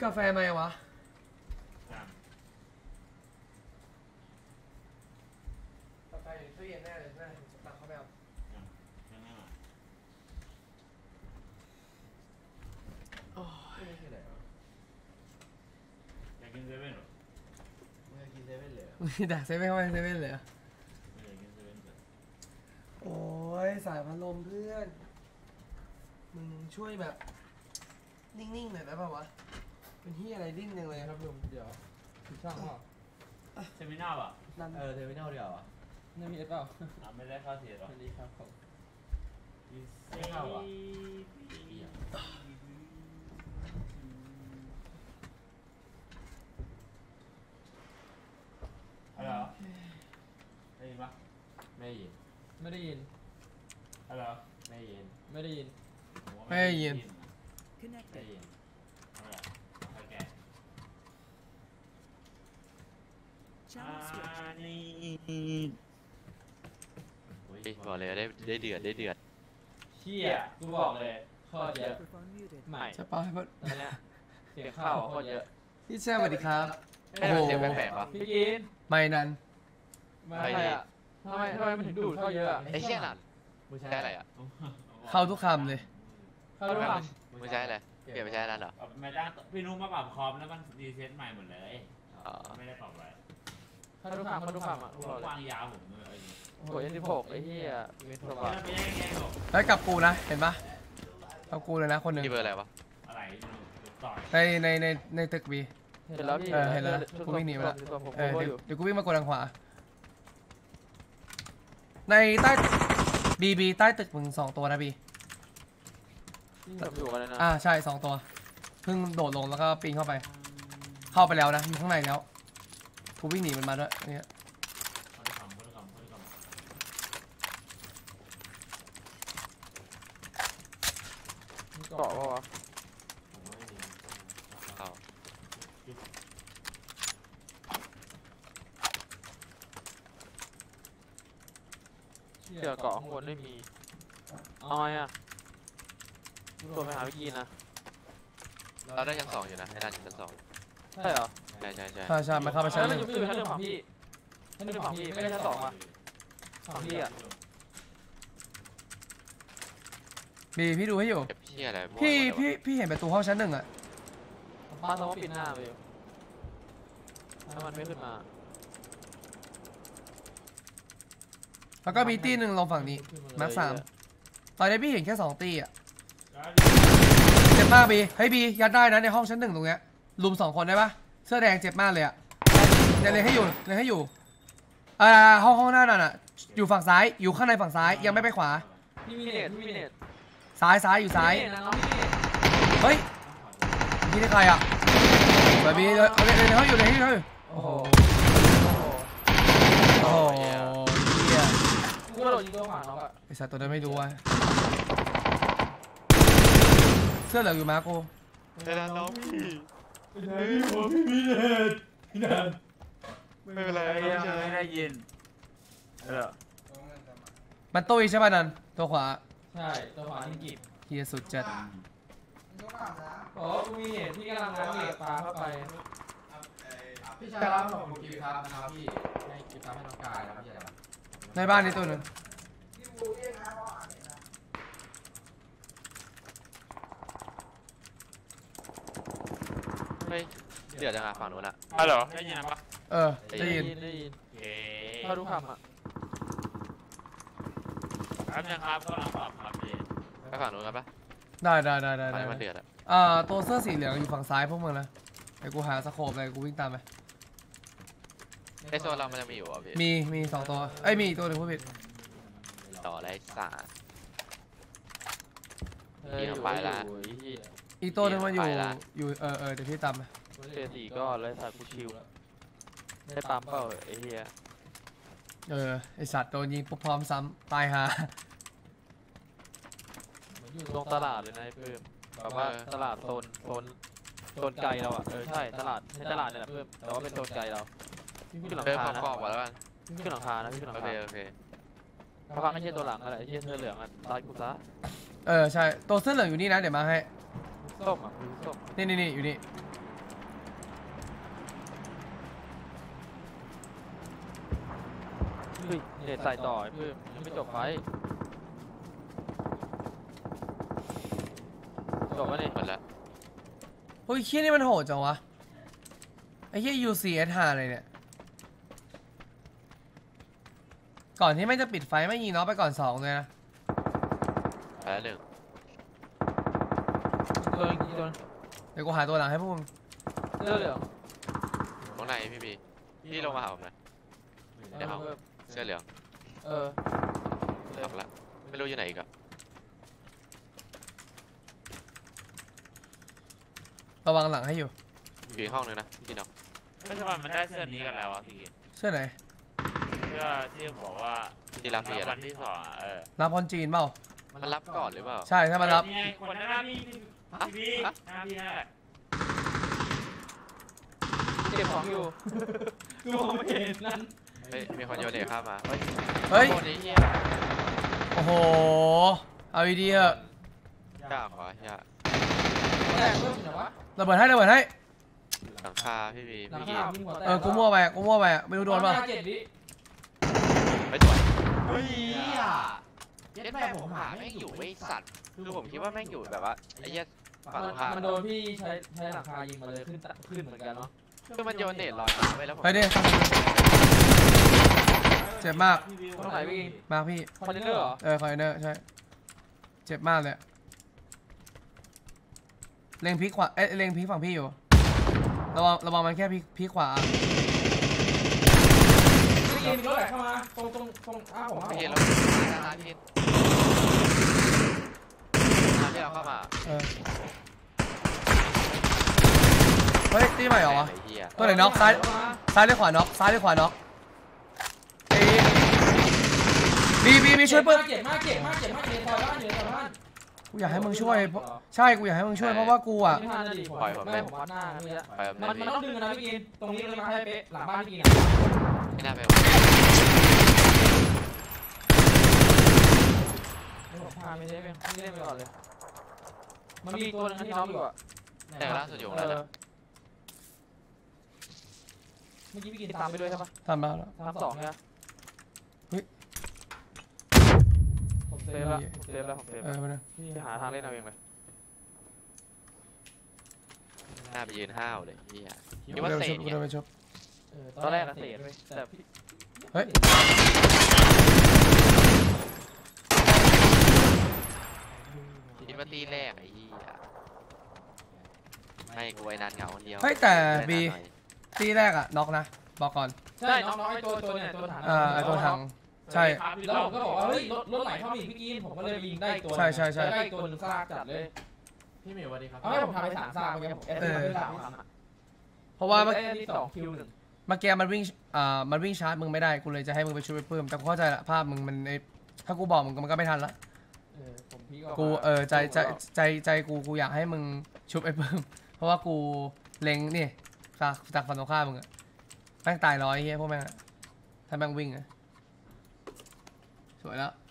าแฟไหมวะกาแฟอยู่ตู้เย็นแน่เลยแม่จะตักเข้าไปเอาโอ้ยไม่ใช่ไหนวะอยากกินเซเว่นหรอไม่อยากกินเซเว่นเลยมีแต่เซเว่นเข้าไปเซเว่นเลยไม่อยากกินเซเว่นเลยโอ้ยสายพัดลมเพื่อนมึงช่วยแบบนิ่งๆหน่อยได้ป่าววะเป็นที่อะไรดิ้นจังเลยครับลุงเดี๋ยวผิดช่องเปล่าเซมินาป่ะเทอร์มินอลเดียวอ่ะนี่มีเอสเปล่าไม่ได้เข้าเสียหรอสวัสดีครับผมไม่เข้าอ่ะอะไรได้ยินปะไม่ได้ยินไม่ได้ยินอะไรไม่ได้ยินไม่ได้ยินไม่ได้ยินไม่ได้ยินบอกเลยได้เดือดเชี่ยกูบอกเลยข้อเยอะใหม่จะเป่าให้พ่อเนี่ยเสียงข้าวข้อเยอะพี่แซ่สวัสดีครับโอ้โหเสียงแปลกๆวะพี่กินไม่นันไม่อ่ะทำไมมันถึงดูดข้าวเยอะไอ้เชี่ยนั่นใช่อะไรอ่ะเข้าทุกคำเลยเข้าทุกคำไม่ใช่อะไรเปลี่ยนไม่ใช่นั่นเหรอไม่ได้พี่นุ๊กมาปรับคอมแล้วมันรีเซ็ตใหม่หมดเลยไม่ได้ปรับไว้เข้าทุกคำอ่ะวางยาวผมเลยโอ้ย16ไอ้เหี้ยเวทสวัสดิ์แล้วกับกูนะเห็นปะกับกูเลยนะคนหนึ่งที่เบอร์อะไรวะอะไรในตึกบีเห็นแล้วพี่เห็นแล้วกูวิ่งหนีมาแล้วเดี๋ยวกูวิ่งมากดทางขวาในใต้บีใต้ตึกมึง2ตัวนะบีใช่2ตัวเพิ่งโดดลงแล้วก็ปีนเข้าไปแล้วนะอยู่ข้างในแล้วกูวิ่งหนีมันมาด้วยเนี่ยเกาะป่าวะเดี๋ยวเกาะข้างบนไม่มีเอาไงอ่ะตัวไปหาวิกีนะเราได้ชั้น2อยู่นะให้ได้ชั้น2 ใช่เหรอใช่มาเข้าไปชั้น 1มันอยู่ชั้น1ของพี่ไม่ได้ชั้น2อ่ะของพี่อ่ะบีพี่ดูให้อยู่พี่เห็นประตูห้องชั้น1อ่ะป้าต้องปิดหน้าไปอยู่ถ้ามันไม่ขึ้นมาแล้วก็มีตีหนึ่งลงฝั่งนี้มาร์ค3ตอนนี้พี่เห็นแค่2ตีอ่ะเจ็บมากบีเฮ้ยบียัดได้นะในห้องชั้น1ตรงเนี้ยลุม2คนได้ปะเสื้อแดงเจ็บมากเลยอ่ะเลยให้อยู่ห้องหน้านั่นอ่ะอยู่ฝั่งซ้ายอยู่ข้างในฝั่งซ้ายยังไม่ไปขวาพี่มีเน็ตซ้ายอยู่ซ้ายเฮ้ยพี่ได้ใครอ่ะแบบนี้เลยเขาอยู่โอ้โหเฮียกูโดนยิงตัวขวาน้องอะไอสัตว์ตัวนั้นไม่รู้ว่ะเสื้อเหลืองอยู่มาโก้แต่ละน้องพี่พี่นันไม่เป็นไรไม่ได้ยินมันตุ้ยใช่ป่ะนันตัวขวาใช่ตัวขวาที่กิบเฮียสุดจัดโอ้กูมีเหตุที่กำลังง้างเหล็กปลาเข้าไปพี่ชายรับของคุณกิฟต์ครับนะครับพี่ให้กิฟต์ให้น้องกายนะครับพี่อะไรในบ้านนี้ตัวนึงเฮ้ยเดือดจังอะฝั่งนู้นอะเหรอได้ยินปะได้ยินเข้าทุกคำอะครับนะครับก็รับปรับครับพี่ไปฝั่งนู้นกันปะได้มันเดือดอะตัวเสื้อสีเหลืองอยู่ฝั่งซ้ายพวกมึงนะไอ้กูหาสโคปอะไรกูวิ่งตามไปไอโซนเรามันจะมีอยู่อ่ะพี่มี2ตัวมีตัวหนึ่งพูดผิดต่อไรสาพี่ทำไปละอีกตัวนึงมันอยู่เดี๋ยวพี่ตามไปเจอ4ก้อนเลยสัตว์กูชิวได้ตามเปล่าไอ้เหี้ยไอสัตว์โดนยิงปุ๊บพร้อมซ้ำตายฮะอยู่ตรงตลาดเลยนะเพิ่มแบบว่าตลาดโซนไกลเราอ่ะใช่ตลาดเนี่ยแหละเพิ่มแต่ว่าเป็นโซนไกลเราพี่ขึ้นหลังคานะพี่ขึ้นหลังคานะโอเคเพราะว่าไม่ใช่ตัวหลังอะไรไอ้เสื้อเหลืองอ่ะตายกูซะใช่ตัวเสื้อเหลืองอยู่นี่นะเดี๋ยวมาให้ส้มอ่ะส้มนี่อยู่นี่ฮ้ยเน็ตใส่ต่อไอ้เพิ่มยังไม่จบไฟจบแล้วนี่หมดแล้วโอ้ยเฮี้ยนี่มันโหดจังวะไอ้เฮี้ย UCS หาอะไรเนี่ยก่อนที่ไม่จะปิดไฟไม่ยิงน้องไปก่อน2เลยนะไปแล้วหนึ่งตัวอีกตัวเดี๋ยวกูหาตัวหลังให้พวกมึงเสื้อเหลืองข้างในพี่ลงมาหาผมนะเดี๋ยวเอาเสื้อเหลืองเออออกละไม่รู้อยู่ไหนอีกอะระวังหลังให้อยู่อยู่อีกห้องนึงนะพี่น้องไม่ใช่ว่ามันได้เสื้อนี้กันแล้วอะพี่เชื่อไหนเสื้อที่บอกว่าที่รับพี่อะวันที่2อะรับคนจีนเปล่ามันรับก่อนหรือเปล่าใช่ถ้ามันรับนี่ไงคนหน้าพี่พี่หน้าพี่นั่นแหละเก็บของอยู่กูมองไม่เห็นนั่นเฮ้ยมีคนโยนเด็กข้ามมาเฮ้ยเฮ้ยโคตรเหี้ยโอ้โหเอาดีๆเถอะยากวะยากแตกเพิ่มเหรอวะระเบิดให้ระเบิดให้หลังคาพี่บีหลังพี่คาวิ่งหัวแตกกูมั่วไปไม่รู้โดนเปล่า 7 วิไม่สวยเฮ้ยเย็ดแม่ผมหาแม่งอยู่ไม่สัตว์คือผมคิดว่าแม่งอยู่แบบว่าไอ้เหี้ยฝั่งตรงข้ามมันโดนพี่ใช้หลังคายิงมาเลยขึ้นเหมือนกันเนาะคือมันโยนเน็ตลอยมาไว้แล้วผมไปดิเจ็บมากตรงไหนพี่มากพี่คอนเทนเนอร์เหรอคอนเทนเนอร์ใช่เจ็บมากเลยเล็งพลิกขวาเล็งพลิกฝั่งพี่อยู่ระวังมันแค่พลิกขวาพี่ยิงรถไหลเข้ามาตรงผมไม่เห็นเราตาพี่ที่เราเข้ามาเฮ้ยตีใหม่เหรอวะไอ้เหี้ยตัวไหนน็อกซ้ายหรือขวาน็อกซ้ายหรือขวาน็อกบีช่วยเปิดเจ็บมากอยู่ในซอยบ้านกูอยากให้มึงช่วยใช่กูอยากให้มึงช่วยเพราะว่ากูอ่ะไม่ทันดิผมวัดหน้านี่ละไปแบบมันนี้ต้องดึงนะพี่กินตรงนี้เลยมาให้เป๊ะหลังบ้านพี่กินไม่น่าไปผมพาไม่ได้ไม่ได้ไปก่อนเลยมันมีตัวนึงที่น้องอยู่อ่ะแต่ล่าสุดอยู่นั่นแหละเมื่อกี้พี่กินตามไปด้วยใช่ปะทำมาแล้วตาม2ใช่ปะผมเซฟแล้วไปเลยพี่หาทางเล่นเอาเองเลยหน้าไปยืนห้าวเลยเหี้ยกูคิดว่าเดินเศไปษชุบกูเนี่ยเดินไปชุบตอนแรกอะเศษเลยแต่พี่เฮ้ยคิดว่าตีแรกไอ้เหี้ยไม่กูไอ้นันเหงาคนเดียวเฮ้ยแต่บีตีแรกอะน็อกนะบอกก่อนใช่น้องไอ้ตัวเนี่ยตัวถังไอตัวถังใช่แล้วผมก็บอกว่าเฮ้ยรถไหลเข้ามาอีกพี่กินผมก็เลยยิงได้ตัวได้ตัวนึงซากจัดเลยพี่หมิวสวัสดีครับเอาให้ผมทำไป3ซากเมื่อกี้ผมไป3 เพราะว่าที่2คิว1 เมื่อกี้มันวิ่งชาร์จมึงไม่ได้กูเลยจะให้มึงไปช่วยไปเพิ่มแต่กูเข้าใจละภาพมึงมันถ้ากูบอกมึงมันก็ไม่ทันละผมพี่กูใจกูอยากให้มึงชุบไอ้เพิ่มเพราะว่ากูเล็งนี่จากฝั่งตรงข้ามมึงอะแม่งตาย100เฮียพวกแม่งอะถ้าแม่งวิ่งอะสวยแล้ว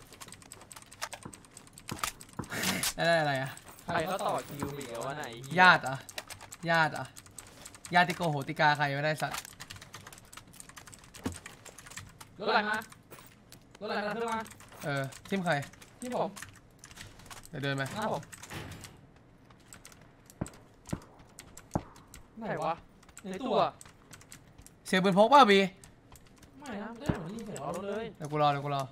ได้อะไรอะใครเขาต่อคิวอีกวะไหนญาติเหรอญาติโกโหติกาใครไม่ได้สัตว์รถอะไรมารถอะไรมาเพิ่มมาทิมใครที่ผมเดี๋ยวเดินไปหน้าผมไหนวะในตัวเสียงปืนพกป่ะบีไม่นะไม่ได้เหมือนยิงเสียงรถเลยเดี๋ยวกูรอ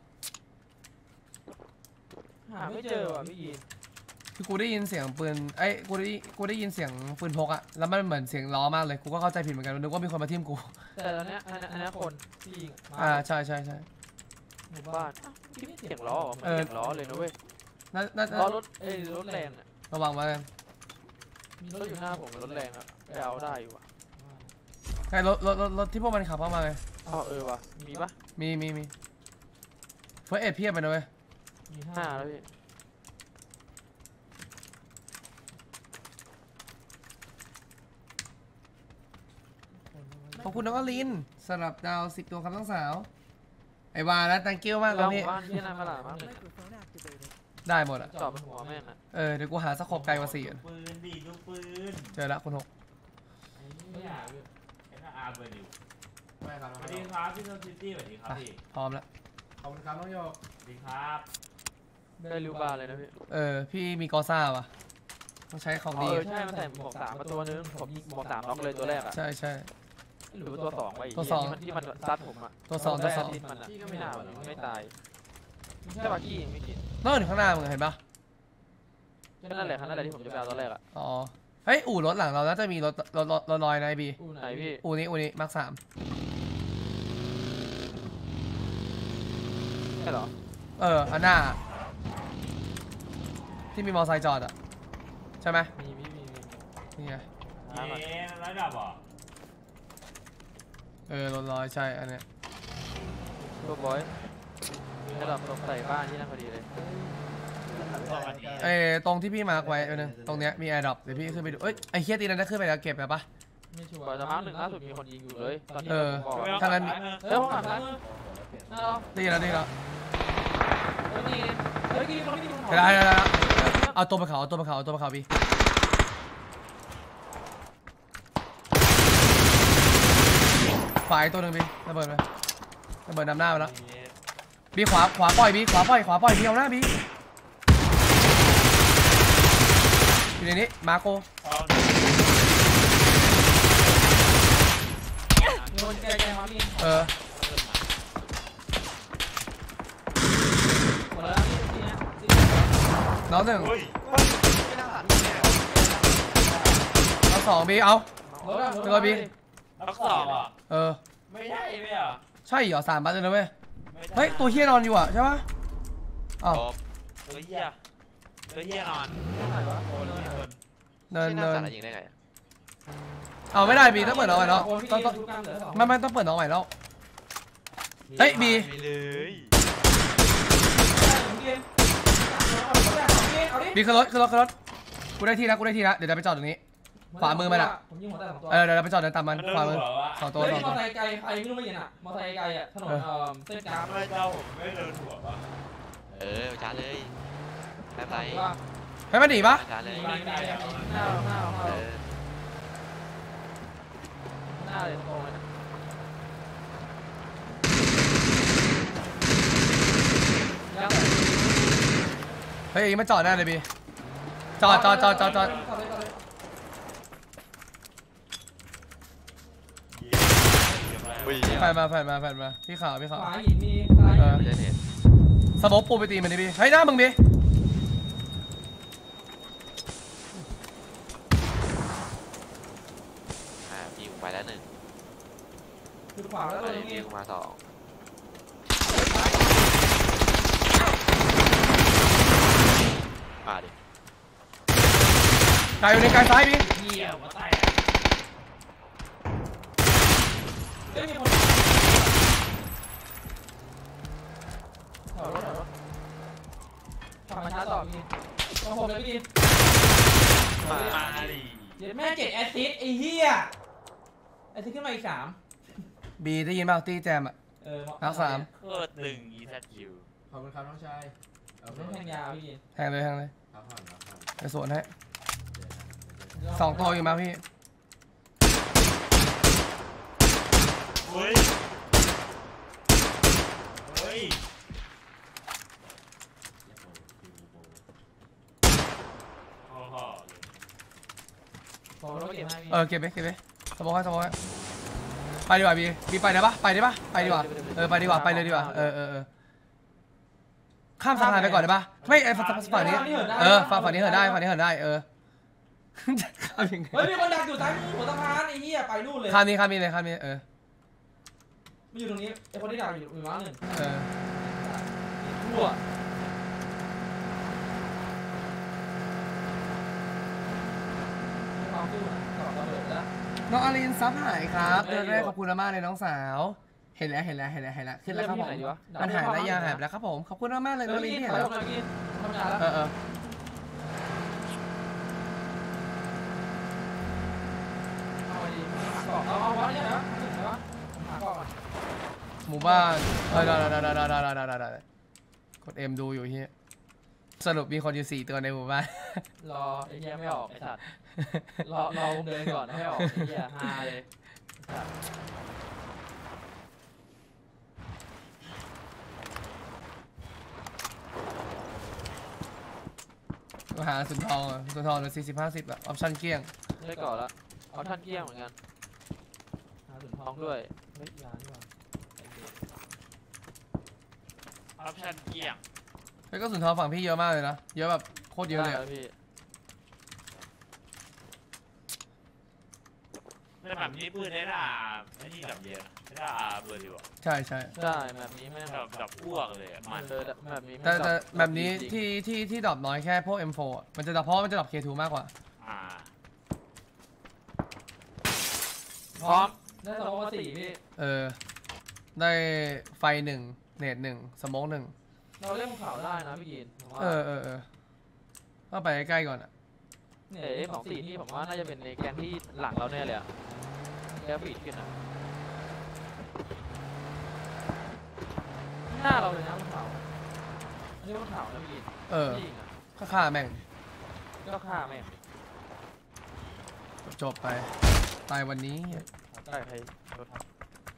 หาไม่เจอว่ะพี่ยีนคือกูได้ยินเสียงปืนกูได้ยินเสียงปืนพกอะแล้วมันเหมือนเสียงล้อมากเลยกูก็เข้าใจผิดเหมือนกันนึกว่ามีคนมาทิ่มกูแต่ตอนนี้อันนี้คนที่ยิงใช่หมู่บ้านที่นี่เสียงล้อเสียงล้อเลยนะเว้ยน่าล้อรถรถแรงอ่ะระวังไว้กันมีรถอยู่หน้าผมรถแรงอ่ะไปเอาได้อยู่อ่ะใครรถที่พวกมันขับเข้ามาเลยอ๋อว่ะมีปะมีเฟิร์สเอ็ดเพียบไปเลยมี5แล้วพี่ขอบคุณน้องอลินสำหรับดาว10ดวงครับทั้งสาวไอ้วาแล้ว thank you มากตอนนี้บ้านที่น่ามาหลามากเลยได้หมดอะจอดบนหัวแม่งอ่ะเดี๋ยวกูหาสักขบไกลกว่า4 ปืนดีลูกปืนเจอละคุณ6 ไม่อยากเลยแค่อาเบอร์นิวไปให้ครับสวัสดีครับพี่โนซิตี้สวัสดีครับพี่พร้อมแล้วขอบคุณครับน้องโยกสวัสดีครับได้ริวบาร์เลยนะพี่พี่มีกอซ่าว่ะต้องใช้ของดีใช่มันใส่หมวก3มาตัวนึงผมยิงหมวก3น็อกเลยตัวแรกอะใช่ใช่หรือตัว2ไปอีกตัวสองที่มันซัดผมอะตัวสองตัวสองมันอะไม่น่าไม่ตายใช่ปะกี้ไม่กินนอกจากข้างหน้ามึงเห็นปะนั่นแหละที่ผมจะไปเอาตอนแรกอะอ๋อเฮ้ยอู่รถหลังเราน่าจะมีรถลอยนะไอ้บีไหนพี่อู่นี้มาร์ค3 ใช่เหรออันหน้าที่มีมอไซค์จอดอะใช่ไหมมีนี่ไงเอ๊ะระดับเหรอรถลอยใช่อันเนี้ยตัวบอยระดับตกใส่บ้านที่นั่นพอดีเลยตรงที่พี่มาร์คไว้นึงตรงเนี้ยมีแอร์ดรอปเดี๋ยวพี่ขึ้นไปดูไอ้เคียตีนั้นได้ขึ้นไปแล้วเก็บไปปะไม่ชัวร์แต่พักหนึ่งล่าสุดมีคนยิงอยู่เลยตอนที่เออผมบอกถ้างั้นห้องอาบน้ำน่ารักได้ยินแล้วเฮ้ยกินคนไม่กินได้เอาตัวไปเขาพี่ฝ่ายตัวหนึ่งพี่ระเบิดนำหน้าไปแล้วบีขวาปล่อยบีเอาหน้าบีอยู่ในนี้มาโกโดนแกมาพี่หมดแล้วพี่นะน้องหนึ่งไม่น่าเอาสองบีเอา ตัวบีรักสอบอ่ะไม่ใช่ไหมอ่ะใช่เหรอ3 บัตเลยนะเว้ยเฮ้ยตัวเฮียนอนอยู่อ่ะใช่ปะอ้าวตัวเหี้ยนอนเนินที่น่าสารยิงได้ไงเอาไม่ได้บีต้องเปิดน้องใหม่แล้วไม่ต้องเปิดน้องใหม่แล้วเฮ้ยบีไปเลยบีขึ้นรถกูได้ที่แล้วเดี๋ยวจะไปจอดตรงนี้ขวามือมันอ่ะผมยิงหัวแต่2 ตัวเดี๋ยวเราไปจอดเดินตามมันขวามือ2 ตัวเฮ้ยมอเตอร์ไซค์ไกลใครไม่รู้ไม่เห็นอ่ะมอเตอร์ไซค์ไกลอ่ะถนนเส้นกลางไม่เจ้าผมไม่เดินหัวปะช้าเลยไม่เป็นไรให้มันหนีปะช้าเลยหน้าเลยตรงเลยเฮ้ยมันจอดแน่เลยบีจอดอุ้ยแฟนมาพี่ขาวขวาหินมีซ้ายไม่ใช่เน็ตสโมกปูไปตีมันดิบีเฮ้ยหน้ามึงบียิงไปแล้ว1 คือขวาแล้วไปเลยยิงมา2มาดิกายอยู่ในกายซ้ายบีเหี้ยหัวแตกเฮ้ยมีคนถอยรถขับมาช้าต่อพี่ต้องผมเลยพี่มาดิเดี๋ยวแม่7 แอสซิสต์ไอ้เหี้ยแอสซิสต์ขึ้นมาอีก3 บีได้ยินเปล่าตีแจมอ่ะ นัก 3 โคตรตึงอีแซดคิวขอบคุณครับน้องชายต้องแทงยาวพี่แทงเลยครับผ่อนครับผ่อนไปสวนให้2 ตัวอยู่มาพี่เฮ้ยโอ้โหผมรถเก็บให้พี่เก็บไปสโมกให้ไปดีกว่าบีไปได้ปะไปดีกว่าไปเลยดีกว่าข้ามสะพานไปก่อนได้ปะไม่ฝั่งนี้ฝั่งนี้เหินได้ข้ามยังไงเฮ้ยมีคนดักอยู่ซ้ายมือหัวสะพานไอ้เหี้ยไปนู่นเลยข้ามนี้เลยมาอยู่ตรงนี้ไอ้คนที่ดักอยู่ร้านหนึ่งทั่วความสู้ต่อระเบิดแล้วน้องอารินซับหายครับเดือนแรกขอบคุณมากเลยน้องสาวเห็นแล้วขึ้นแล้วครับผมมันหายแล้วยาหายแล้วครับผมขอบคุณมากเลยน้องอารินที่เห็นแล้วหมู่บ้านได้กด M ดูอยู่เฮียสรุปมีคนอยู่4 ตัวในหมู่บ้านรอไอ้เหี้ยไม่ออกไอ้สัตว์รอเดินก่อนให้ออกไอ้เหี้ยฮาเลยหาสุนทองอ่ะสุนทองเหลือ40-50อ่ะออปชั่นเกลี้ยงได้ก่อนละเอาท่านเกี้ยงเหมือนกันทองด้วยเฮ้ยยาดีกว่าออปชั่นเกี่ยงแล้วก็สุนทองฝั่งพี่เยอะมากเลยนะเยอะแบบโคตรเยอะเลยได้พี่ในแบบนี้ปืนได้ด่าไม่นี่ดับเยอะได้ด่าเบอร์ดีกว่าใช่ใช่ได้แบบนี้ไม่ดับอ้วกเลยมันแบบนี้ไม่แต่แบบนี้จริงที่ดรอปน้อยแค่พวก M4 อะมันจะดรอปเพราะมันจะดรอป K2 มากกว่าพร้อมได้สองมาสี่พี่ได้ไฟ1เนต1สโมก1 เราเล่นภูเขาได้นะพี่กินผมว่าก็ไปใกล้ๆก่อนอ่ะเนี่ยF24นี่ผมว่าน่าจะเป็นในแกนที่หลังเราแน่เลยอะแกปิดขึ้นอะหน้าเราเลยนะภูเขาอันนี้ภูเขานะพี่กินจริงอะก็ฆ่าแม่งก็ฆ่าแม่งจบไปตายวันนี้ได้ใครโดนทับ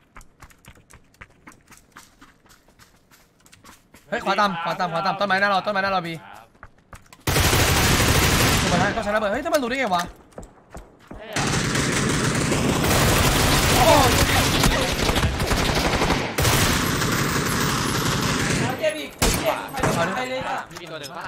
เฮ้ยขวาต่ำต้นไม้หน้าเราบีถูกไหมก็ใช้ระเบิดเฮ้ยถ้ามันรู้ได้ไงวะโอ้เจ็บอีกใครเลยอ่ะมีตัวหนึ่งป่ะ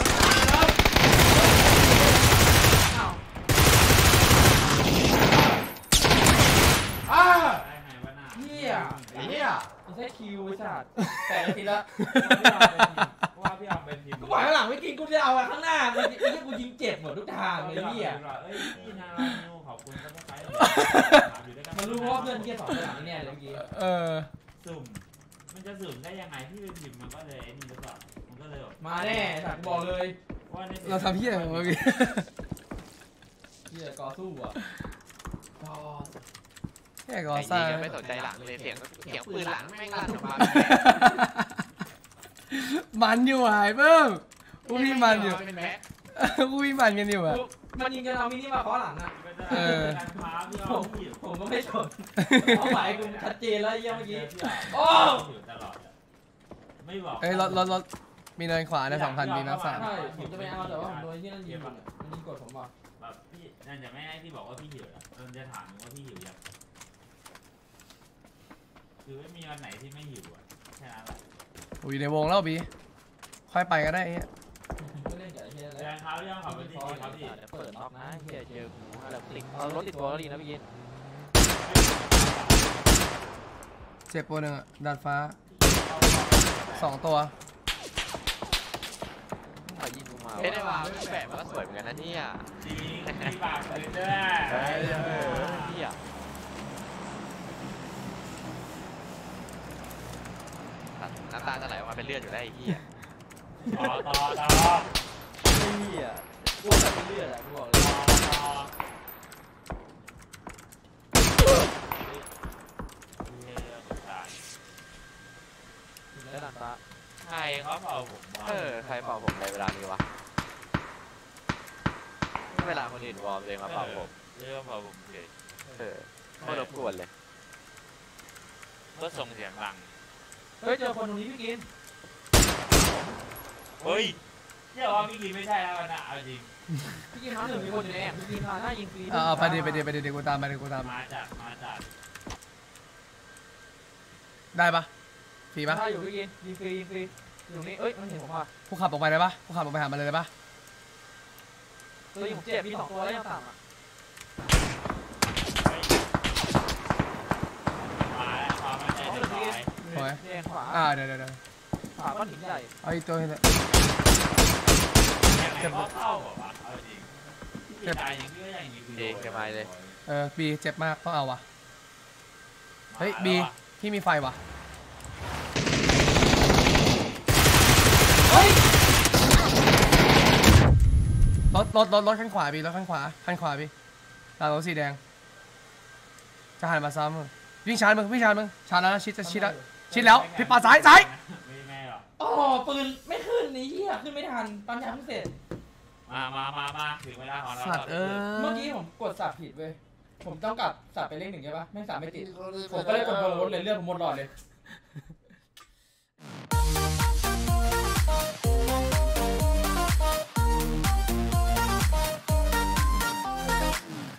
อ้าได้ไงวะน่ะเฮียไอ้เฮียไม่ใช่คิวไอ้สัตว์แต่ทีละว่าพี่เอาเป็นทีมกูปล่อยข้างหลังไม่กินกูจะเอาไว้ข้างหน้าไอ้ที่กูยิงเจ็บหมดทุกทางเลยเหี้ยเอ้ยพี่นารานิวขอบคุณก็ต้องใช้มันรู้ว่าเพื่อนเกียร์สองข้างหลังนี่แน่เลยเมื่อกี้สุ่มมันจะสุ่มได้ยังไงที่เป็นพิมพ์มันก็เลยไอ้นี่หรือเปล่ามันก็เลยแบบมาแน่สัตว์บอกเลยว่าในเราทำพี่อะไรเมื่อกี้เหี้ยกอสู้อ่ะแค่ก่อไอ้สร้านี่งก็ไม่สนใจหลังเลยเสียงปืนหลังแม่งลั่นออกมามันอยู่หายเพิ่มกูพี่มันอยู่เป็นแม็กกูพี่มันกันอยู่อะมันยิงกันเอามินิมาเคาะหลังอ่ะการค้าพี่เอาพี่ผมก็ไม่สนเอาหมายกูชัดเจนแล้วเยี่ยเมื่อกี้โอ้อยู่ตลอดไม่บอกเอ้ยรถมีเนินขวาใน2,000มีนับ3 ใช่ผมจะไปเอาแต่ว่าผมโดนที่นั่นยิงมันยิงกดผมว่ะแบบพี่นั่นจะไม่ให้พี่บอกว่าพี่หิวมันจะถามว่าพี่หิวยังคือไม่มีวันไหนที่ไม่หิวอ่ะแค่นั้นแหละอุ้ยในวงแล้วบีค่อยไปก็ได้ไอ้เหี้ยไม่เล่นกับไอ้เหี้ยแรงเท้าย่างขอบเป็นที่ครับพี่เดี๋ยวเปิดน็อกนะเหี้ยเจอกูแล้วติดเอารถติดตัวแล้วดีนะพี่กินเจ็บตัวหนึ่งอะดาดฟ้า2 ตัวมายิงกูมาเอ้ยได้ว่าแบบมันก็สวยเหมือนกันนะเนี่ยจริงพี่บากเลยด้วยพี่อ่ะน้ำตาจะไหลออกมาเป็นเลือดอยู่ได้ไอ้พี่อ่ะต่อเหี้ยกูแบบเลือดอะกูบอกเลย ได้หลังตาใครเขาเผาผมใครเป่าผมในเวลานี้วะเวลาคนอื่นวอร์มเลยมาเป่าผมเรื่องเผาผมเฉยไม่รบกวนเลยก็ส่งเสียงดังเฮ้ยเจอคนตรงนี้พี่กินเฮ้ยเชื่อว่าพี่กีไม่ใช่แล้วนะเอาจริงพี่กินน้ำหนึ่งมีคนอยู่ในแอบพี่กินพาหน้ายิงฟรีไปเดี๋ยวกูตามไปมาจากได้ปะฟรีปะถ้าอยู่พี่กินยิงฟรีอยู่ตรงนี้เอ้ยมันเห็นผมว่ะกูขับออกไปได้ปะกูขับออกไปหามันเลยได้ปะตัวยิงผมเจ็บมี2ตัวแล้วยังต่ำอ่ะมาแล้วมาใจเด็กน้อยโอ้ยแดงขวาเดี๋ยวขวาก้อนหินใหญ่เอาอีกตัวนึงยังไงก็เข้าบอกว่าเอาจริงพี่ตายอย่างนี้ก็อย่างนี้บีเจ็บมากต้องเอาวะเฮ้ยบีพี่มีไฟวะเฮ้ยรถข้างขวาบีรถข้างขวาบีตามรถสีแดงจะหันมาซ้ำวิ่งชาร์จมึงชาร์จแล้วชิดแล้วพี่ปาซ้ายไม่หรอกโอ้ปืนไม่ขึ้นนี่เหี้ยขึ้นไม่ทันปั๊มยาเพิ่งเสร็จมาถึงเวลาของเราสัตว์เมื่อกี้ผมกดสับผิดเว้ยผมต้องกลับสับไปเลข1ใช่ปะไม่สับไม่ติดผมก็เลยกดโดนรถเลยเลือดผมหมดหลอดเลย